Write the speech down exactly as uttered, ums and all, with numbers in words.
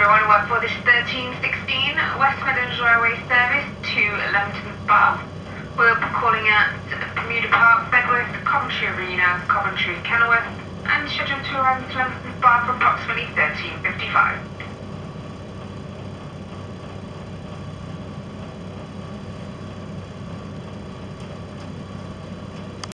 on work for this thirteen sixteen West Midlands Railway service to Leamington Bath. We'll be calling at Bermuda Park, Bedworth, Coventry Arena, Coventry, Kenilworth, and scheduled to arrive at Leamington Bath for approximately thirteen fifteen.